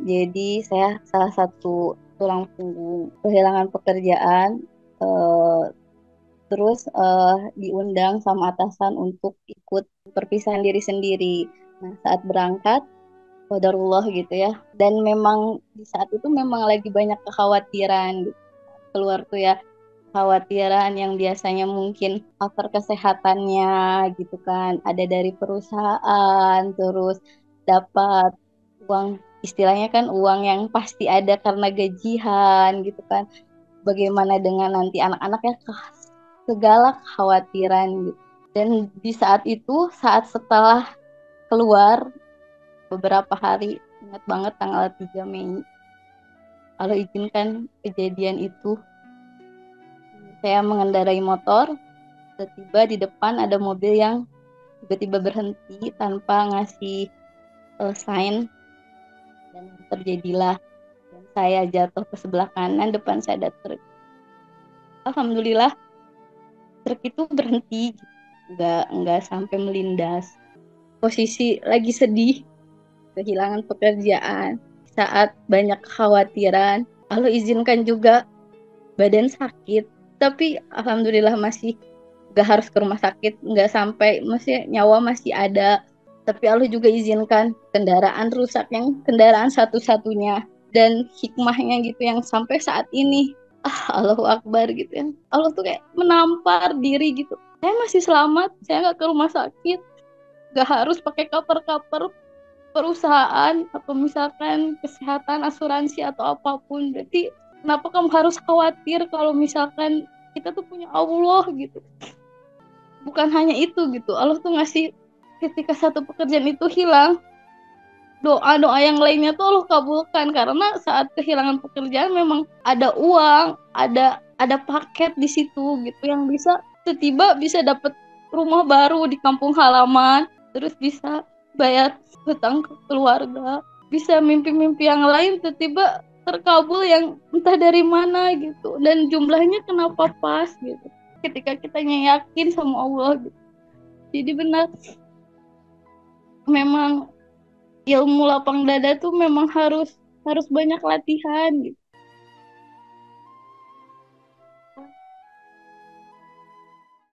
Jadi saya salah satu tulang punggung kehilangan pekerjaan, eh, terus diundang sama atasan untuk ikut perpisahan diri sendiri. Nah, saat berangkat, qadarullah gitu ya. Dan memang di saat itu memang lagi banyak kekhawatiran gitu. Keluar tuh ya, kekhawatiran yang biasanya mungkin faktor kesehatannya gitu kan. Ada dari perusahaan, terus dapat uang, istilahnya kan uang yang pasti ada karena gajian gitu kan. Bagaimana dengan nanti anak-anaknya, segala kekhawatiran gitu. Dan di saat itu, saat setelah keluar beberapa hari, ingat banget tanggal 3 Mei, kalau izinkan kejadian itu, saya mengendarai motor, tiba-tiba di depan ada mobil yang tiba-tiba berhenti tanpa ngasih sign, dan terjadilah, dan saya jatuh ke sebelah kanan, depan saya ada truk. Alhamdulillah truk itu berhenti, nggak sampai melindas. Posisi lagi sedih, kehilangan pekerjaan, saat banyak kekhawatiran. Allah izinkan juga badan sakit, tapi alhamdulillah masih gak harus ke rumah sakit, nggak sampai, masih nyawa masih ada. Tapi Allah juga izinkan kendaraan rusak, yang kendaraan satu-satunya, dan hikmahnya gitu yang sampai saat ini, Allahu Akbar gitu ya. Allah tuh kayak menampar diri gitu. Saya masih selamat, saya nggak ke rumah sakit, nggak harus pakai cover-cover perusahaan atau misalkan kesehatan, asuransi atau apapun. Berarti kenapa kamu harus khawatir kalau misalkan kita tuh punya Allah gitu. Bukan hanya itu gitu, Allah tuh ngasih, ketika satu pekerjaan itu hilang, doa-doa yang lainnya tuh Allah kabulkan, karena saat kehilangan pekerjaan memang ada uang, ada paket di situ gitu yang bisa tiba-tiba bisa dapat rumah baru di kampung halaman, terus bisa bayar hutang ke keluarga, bisa mimpi-mimpi yang lain tiba-tiba terkabul yang entah dari mana gitu, dan jumlahnya kenapa pas gitu ketika kita yakin sama Allah gitu. Jadi benar, memang ilmu lapang dada tuh memang harus harus banyak latihan gitu.